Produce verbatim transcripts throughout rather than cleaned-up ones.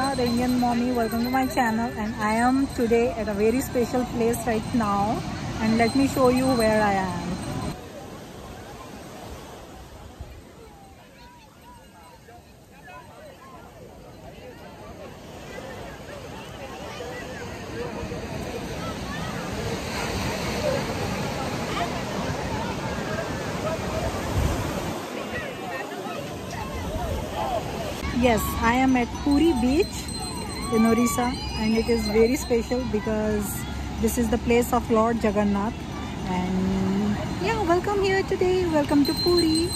the Indian mommy. Welcome to my channel, and I am today at a very special place right now, and let me show you where I am. Yes, I am at Puri beach in Orissa, and it is very special because this is the place of Lord Jagannath. And yeah, welcome here today. Welcome to Puri.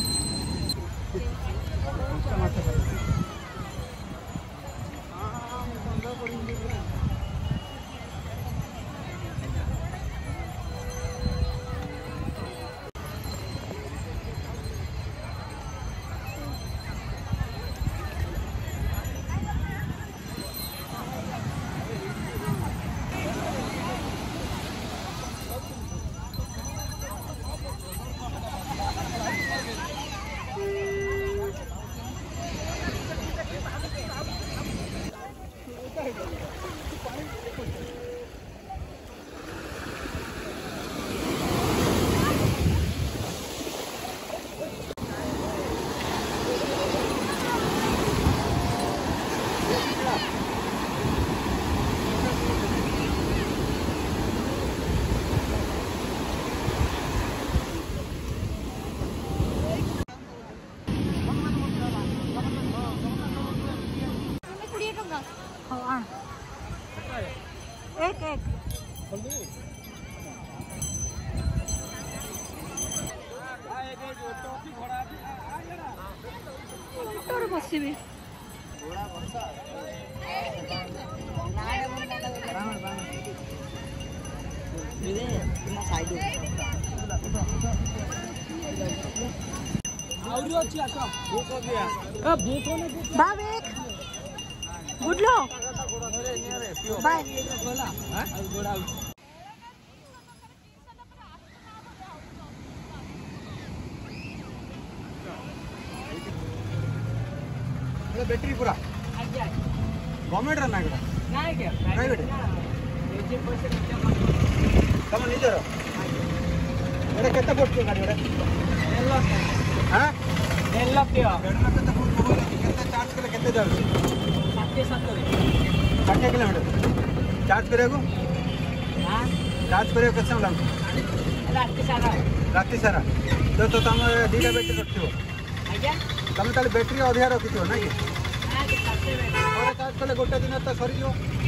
एक एक बसबी गुडलो बाय battery पूरा government रहा private तुम निजर केते पोस्ट गाड़ी हां डेढ़ लाख केते केते चार्ज करे केते जाउ साठ किलोमीटर चार्ज करे को हां चार्ज करे केते लागो रात सारा रात सारा तो तो तुम दीटा बैटरी रखियो आज्ञा तुम ताले बैटरी अधिया रखियो ना कि हां चार्ज कले गोटे दिन तो सरी जो